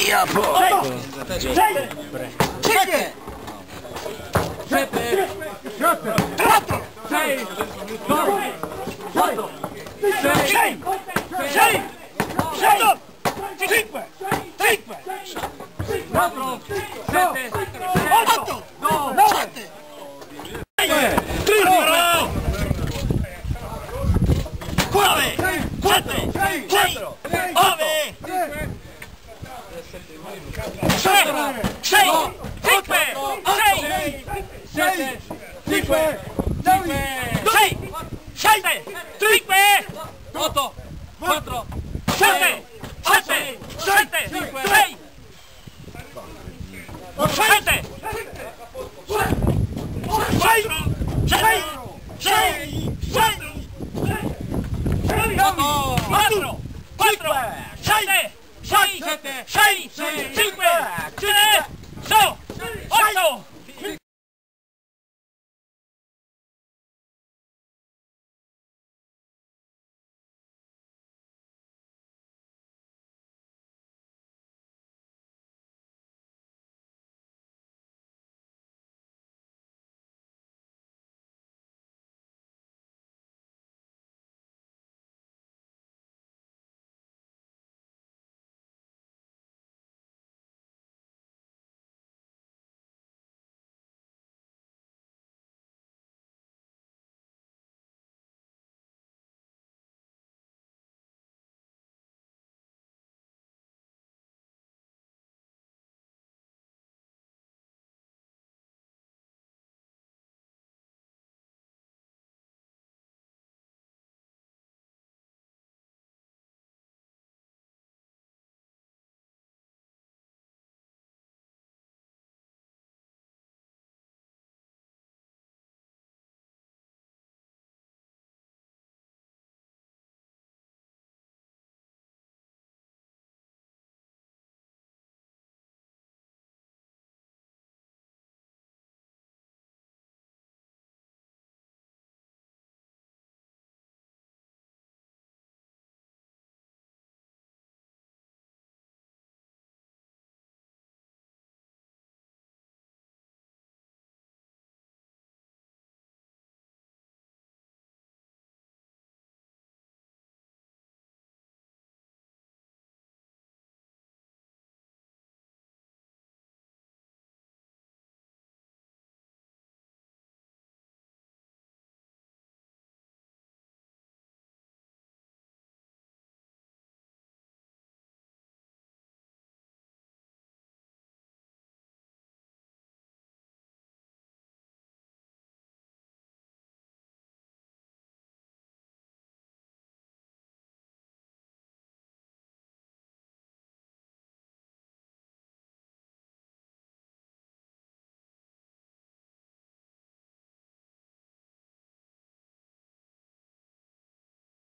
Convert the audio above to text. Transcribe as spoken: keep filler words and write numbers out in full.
via poi! Sei! Sette! Sette! Quattro! Sei! Nove! Quattro! Sei! Sei! Sei! Sei! Cinque! Cinque! Quattro! Sette! Otto! Nove! Triplo! Nove! Sette! Sei! Nove! Sei! Sei! Cinque! Sei! Sette! Cinque! Sei! Sette! Cinque! Otto! Quattro! Sette! Sette! Sette! Sei! Sette! Sei! Sei! Sei! Quattro! Quattro! Sette! Sei! Sei! Cinque! Cinque! Otto!